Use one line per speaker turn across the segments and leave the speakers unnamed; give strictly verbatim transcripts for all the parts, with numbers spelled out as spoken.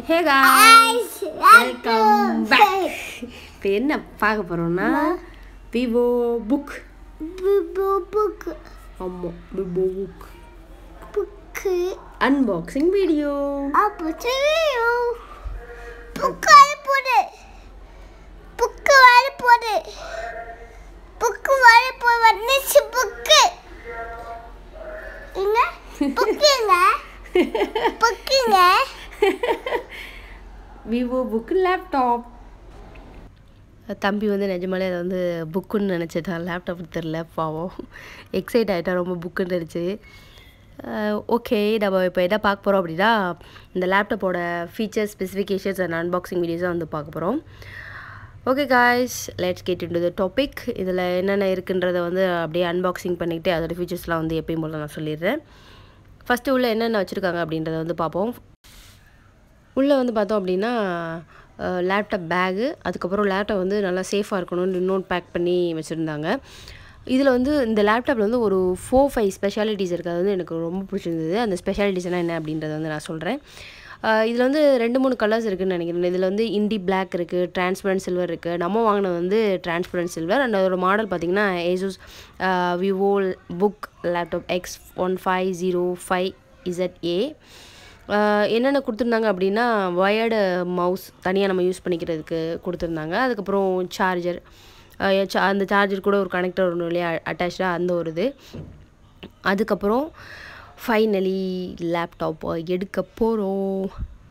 Hey guys, welcome back. இப்போ என்ன பார்க்க போறோம்னா Vivobook.
Vivobook.
ஆமா, Vivobook.
Book.
Unboxing video.
Unboxing video. Book வால போடு. Book வால போடு. Book வால போடு. வந்துச்சு book. இங்க book இங்க. Book இங்க.
Vivobook laptop. தம்பி வந்து நிஜமாலே அதை வந்து புக்குன்னு நினச்சிட்டான், லேப்டாப் தெரில, பாவம் எக்ஸைட் ஆகிட்டா, ரொம்ப புக்குன்னு இருந்துச்சு. ஓகே, நம்ம இப்போ எதை பார்க்க போகிறோம் அப்படின்னா இந்த லேப்டாப்போட ஃபீச்சர்ஸ், ஸ்பெசிஃபிகேஷன்ஸ் அண்ட் அன்பாக்சிங் வீடியோஸாக வந்து பார்க்க போகிறோம். Okay guys, let's get into the topic. இதில் என்னென்ன இருக்குன்றதை வந்து அப்படியே அன்பாக்சிங் பண்ணிக்கிட்டு அதோட ஃபீச்சர்ஸ்லாம் வந்து எப்பயும் போல் நான் சொல்லிடுறேன். ஃபஸ்ட்டு உள்ளே என்னென்ன வச்சுருக்காங்க அப்படின்றத வந்து பார்ப்போம். உள்ளே வந்து பார்த்தோம் அப்படின்னா லேப்டாப் பேகு, அதுக்கப்புறம் லேப்டாப் வந்து நல்லா சேஃபாக இருக்கணும்னு நோட் பேக் பண்ணி வச்சுருந்தாங்க. இதில் வந்து இந்த லேப்டாப்பில் வந்து ஒரு ஃபோர் ஃபைவ் ஸ்பெஷாலிட்டிஸ் இருக்குது. அது வந்து எனக்கு ரொம்ப பிடிச்சிருந்தது. அந்த ஸ்பெஷாலிட்டிஸ்னால் என்ன அப்படின்றத வந்து நான் சொல்கிறேன். இதில் வந்து ரெண்டு மூணு கலர்ஸ் இருக்குதுன்னு நினைக்கிறேன். இதில் வந்து இண்டி பிளாக் இருக்குது, டிரான்ஸ்பரண்ட் சில்வர் இருக்குது. நம்ம வாங்கினது வந்து டிரான்ஸ்பரண்ட் சில்வர். அண்ட் அதோட மாடல் பார்த்திங்கன்னா Asus Vivobook laptop X one five zero five Z A. என்னென்ன கொடுத்துருந்தாங்க அப்படின்னா வயர்டு மவுஸ் தனியாக நம்ம யூஸ் பண்ணிக்கிறதுக்கு கொடுத்துருந்தாங்க. அதுக்கப்புறம் சார்ஜர், அந்த சார்ஜர் கூட ஒரு கனெக்டர் ஒன்று இல்லையா அட்டாச்சாக, அந்த ஒரு இது. அதுக்கப்புறம் ஃபைனலி லேப்டாப் எடுக்க போகிறோம்.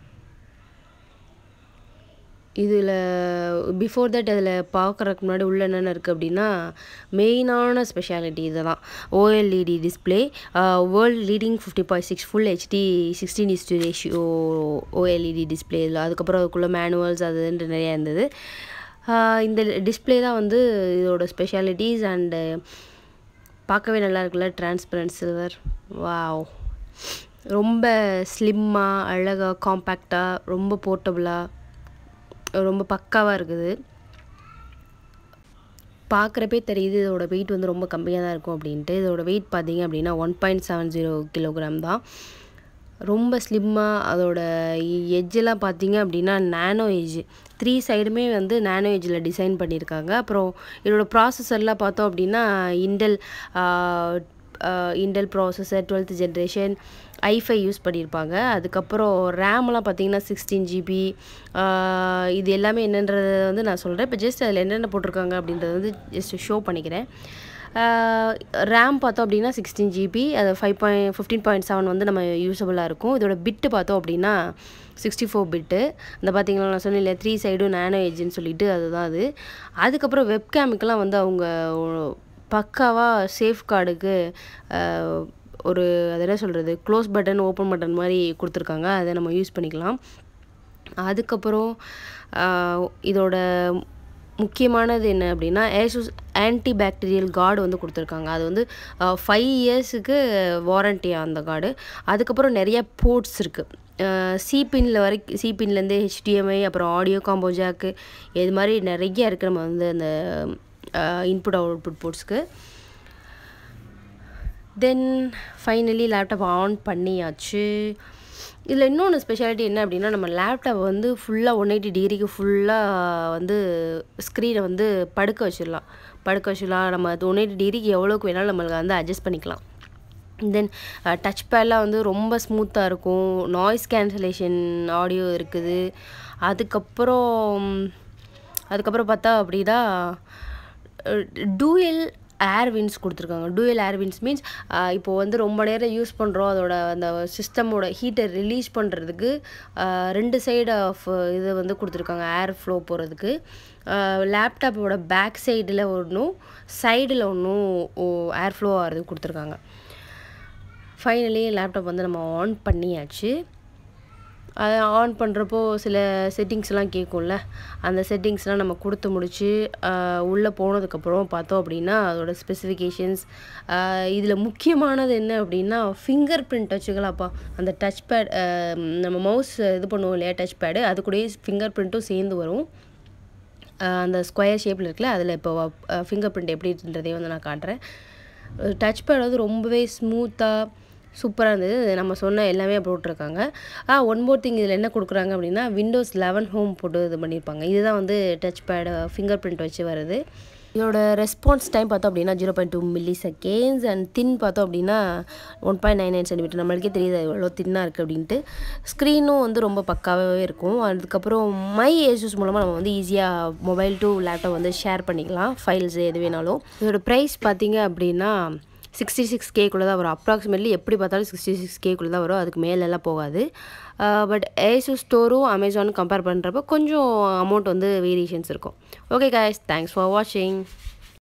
இதில் பிஃபோர் தட் அதில் பார்க்குறதுக்கு முன்னாடி உள்ள என்னென்ன இருக்குது அப்படின்னா மெயினான ஸ்பெஷாலிட்டி இதெல்லாம். OLED display, world leading fifty point six full HD sixteen is to ratio OLED display. இதில் அதுக்கப்புறம் அதுக்குள்ளே மேனுவல்ஸ் அதுன்ட்டு நிறையா இருந்தது. இந்த டிஸ்பிளே தான் வந்து இதோட ஸ்பெஷாலிட்டிஸ். அண்டு பார்க்கவே நல்லா இருக்குல்ல, டிரான்ஸ்பரண்ட் சில்வர். வாவ், ரொம்ப ஸ்லிம்மாக, அழகாக, காம்பேக்டாக, ரொம்ப போர்ட்டபுளாக, ரொம்ப பக்காவாக இருக்குது. பார்க்குறப்பே தெரியுது இதோட வெயிட் வந்து ரொம்ப கம்மியாக தான் இருக்கும் அப்படின்ட்டு. இதோட வெயிட் பார்த்திங்க அப்படின்னா one point seven zero kilogram தான். ரொம்ப ஸ்லிம்மாக, அதோட எட்ஜெல்லாம் பார்த்திங்க அப்படின்னா நேனோ எட்ஜ், த்ரீ சைடுமே வந்து நேனோ எட்ஜில் டிசைன் பண்ணியிருக்காங்க. அப்புறம் இதோட ப்ராசஸர்லாம் பார்த்தோம் அப்படின்னா Intel Intel processor twelfth generation i five use பண்ணியிருப்பாங்க. அதுக்கப்புறம் ரேம்லாம் பார்த்திங்கன்னா சிக்ஸ்டீன் ஜிபி. இது எல்லாமே என்னன்றதை வந்து நான் சொல்கிறேன். இப்போ ஜஸ்ட் அதில் என்னென்ன போட்டிருக்காங்க அப்படின்றத வந்து ஜஸ்ட் ஷோ பண்ணிக்கிறேன். ரேம் பார்த்தோம் அப்படின்னா சிக்ஸ்டீன் ஜிபி, அது five point fifteen point seven வந்து நம்ம யூஸபுளாக இருக்கும். இதோட பிட்டு பார்த்தோம் அப்படின்னா சிக்ஸ்டி ஃபோர் பிட்டு. இந்த பார்த்திங்கன்னா நான் சொன்னேன் இல்லையா, த்ரீ சைடும் நேனோ எட்ஜுன்னு சொல்லிட்டு, அதுதான் அது. அதுக்கப்புறம் வெப்கேமுக்கெலாம் வந்து அவங்க பக்காவாக சேஃப் கார்டுக்கு ஒரு அது என்ன சொல்கிறது, க்ளோஸ் பட்டன் ஓப்பன் பட்டன் மாதிரி கொடுத்துருக்காங்க. அதை நம்ம யூஸ் பண்ணிக்கலாம். அதுக்கப்புறம் இதோட முக்கியமானது என்ன அப்படின்னா Asus ஆன்டி பாக்டீரியல் கார்டு வந்து கொடுத்துருக்காங்க. அது வந்து ஃபைவ் இயர்ஸுக்கு வாரண்டியாக அந்த கார்டு. அதுக்கப்புறம் நிறைய போர்ட்ஸ் இருக்குது. சிபின்ல வரைக்கும், சிபின்லேருந்து ஹெச்டிஎம்ஐ, அப்புறம் ஆடியோ காம்போ ஜாக்கு, இது மாதிரி நிறைய இருக்குது நம்ம வந்து அந்த இன்புட் அவுட்புட் போர்ட்ஸ்க்கு. தென் ஃபைனலி லேப்டாப் ஆன் பண்ணியாச்சு. இதில் இன்னொன்று ஸ்பெஷாலிட்டி என்ன அப்படின்னா, நம்ம லேப்டாப் வந்து ஃபுல்லாக ஒன் எயிட்டி டிகிரிக்கு ஃபுல்லாக வந்து ஸ்க்ரீனை வந்து படுக்க வச்சிடலாம் படுக்க வச்சிடலாம் நம்ம ஒன் எயிட்டி டிகிரிக்கு எவ்வளோக்கு வேணாலும் நம்மளுக்கு வந்து அட்ஜஸ்ட் பண்ணிக்கலாம். தென் டச் பேட்லாம் வந்து ரொம்ப ஸ்மூத்தாக இருக்கும். நாய்ஸ் கேன்சலேஷன் ஆடியோ இருக்குது. அதுக்கப்புறம் அதுக்கப்புறம் பார்த்தா அப்படின்னா டூயல் ஏர் வின்ஸ் கொடுத்துருக்காங்க. டூயல் ஏர் வின்ஸ் மீன்ஸ் இப்போது வந்து ரொம்ப நேரம் யூஸ் பண்ணுறோம், அதோட அந்த சிஸ்டமோட ஹீட்டை ரிலீஸ் பண்ணுறதுக்கு ரெண்டு சைடு ஆஃப் இது வந்து கொடுத்துருக்காங்க ஏர் ஃப்ளோ போகிறதுக்கு. லேப்டாப்போட பேக் சைடில் ஒன்றும் சைடில் ஒன்றும் ஏர் ஃப்ளோ ஆகிறது கொடுத்துருக்காங்க. ஃபைனலி லேப்டாப் வந்து நம்ம ஆன் பண்ணியாச்சு. அதை ஆன் பண்ணுறப்போ சில செட்டிங்ஸ்லாம் கேட்கும்ல, அந்த செட்டிங்ஸ்லாம் நம்ம கொடுத்து முடிச்சு உள்ளே போனதுக்கப்புறம் பார்த்தோம் அப்படின்னா அதோட ஸ்பெசிஃபிகேஷன்ஸ். இதில் முக்கியமானது என்ன அப்படின்னா ஃபிங்கர் பிரிண்ட் வச்சுக்கலாம்ப்பா. அந்த டச் பேட், நம்ம மவுஸ் இது பண்ணுவோம் இல்லையா டச் பேடு, அது கூடயே ஃபிங்கர் பிரிண்ட்டும் சேர்ந்து வரும். அந்த ஸ்கொயர் ஷேப்பில் இருக்குல்ல, அதில் இப்போ ஃபிங்கர் பிரிண்ட் எப்படின்றதே வந்து நான் காட்டுறேன். டச் பேட் வந்து ரொம்பவே ஸ்மூத்தாக சூப்பராக இருந்தது. நம்ம சொன்ன எல்லாமே போட்டிருக்காங்க. ஆ ஒன் மோர் திங் இதில் என்ன கொடுக்குறாங்க அப்படின்னா விண்டோஸ் லெவன் ஹோம் போட்டு இது பண்ணியிருப்பாங்க. இதுதான் வந்து டச் பேடு ஃபிங்கர் பிரிண்ட் வச்சு வருது. இதோட ரெஸ்பான்ஸ் டைம் பார்த்தோம் அப்படின்னா zero point two milliseconds and thin பார்த்தோம் அப்படின்னா one point nine nine centimetre. நம்மளுக்கே தெரியுது எவ்வளோ தின்னாக இருக்குது அப்படின்ட்டு. ஸ்க்ரீனும் வந்து ரொம்ப பக்காவாகவே இருக்கும். அதுக்கப்புறம் மை ஏசூஸ் மூலமாக நம்ம வந்து ஈஸியாக மொபைல் டு லேப்டாப் வந்து ஷேர் பண்ணிக்கலாம், ஃபைல்ஸ் எது வேணாலும். இதோட ப்ரைஸ் பார்த்தீங்க அப்படின்னா சிக்ஸ்டி சிக்ஸ் கேக்குள்ளே தான் வரும். அப்ராக்சிமேட்லி எப்படி பார்த்தாலும் சிக்ஸ்டி சிக்ஸ் கேக்குள்ளே தான் வரும், அதுக்கு மேலெல்லாம் போகாது. பட் ஏசூஸ் ஸ்டோரும் அமேசானும் கம்பேர் பண்ணுறப்போ கொஞ்சம் அமௌண்ட் வந்து வேரியேஷன்ஸ் இருக்கும். ஓகே கைஸ், தேங்க்ஸ் ஃபார் வாட்சிங்.